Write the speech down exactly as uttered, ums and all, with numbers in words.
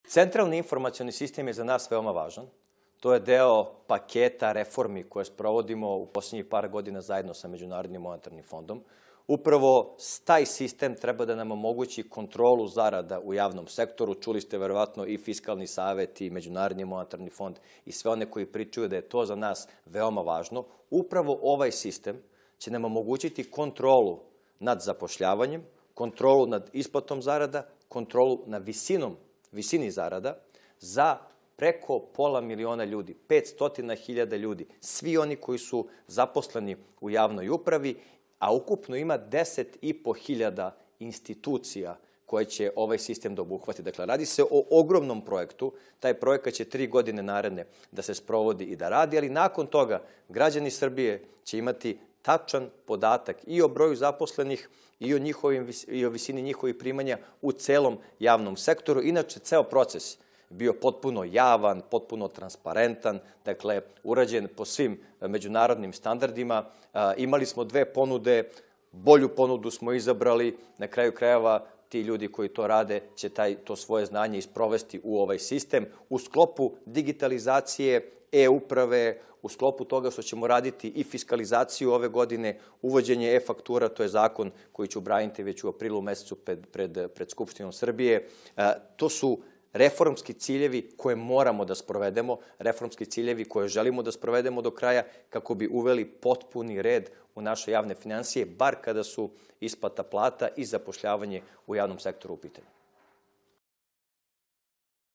Centralni informacioni sistem je za nas veoma važan. To je deo paketa reformi koje sprovodimo u posljednjih par godina zajedno sa Međunarodnim monetarnim fondom. Upravo taj sistem treba da nam omogući kontrolu zarada u javnom sektoru. Čuli ste verovatno i Fiskalni savet i Međunarodni monetarni fond i sve one koji pričaju da je to za nas veoma važno. Upravo ovaj sistem će nam omogućiti kontrolu nad zapošljavanjem, kontrolu nad isplatom zarada, kontrolu nad visinom, visini zarada za preko pola miliona ljudi, petsto hiljada ljudi, svi oni koji su zaposleni u javnoj upravi, a ukupno ima deset i po hiljada institucija koje će ovaj sistem da obuhvati. Dakle, radi se o ogromnom projektu. Taj projekat će tri godine naredne da se sprovodi i da radi, ali nakon toga građani Srbije će imati tačan podatak i o broju zaposlenih i o, njihovim, i o visini njihovih primanja u celom javnom sektoru. Inače, ceo proces bio potpuno javan, potpuno transparentan, dakle, urađen po svim međunarodnim standardima. Imali smo dve ponude, bolju ponudu smo izabrali, na kraju krajeva ti ljudi koji to rade će taj, to svoje znanje isprovesti u ovaj sistem. U sklopu digitalizacije, e-uprave, u sklopu toga što ćemo raditi i fiskalizaciju ove godine, uvođenje e-faktura, to je zakon koji ću braniti već u aprilu mesecu pred, pred, pred Skupštinom Srbije. To su reformski ciljevi koje moramo da sprovedemo, reformski ciljevi koje želimo da sprovedemo do kraja kako bi uveli potpuni red u naše javne finansije, bar kada su isplata plata i zapošljavanje u javnom sektoru u pitanju.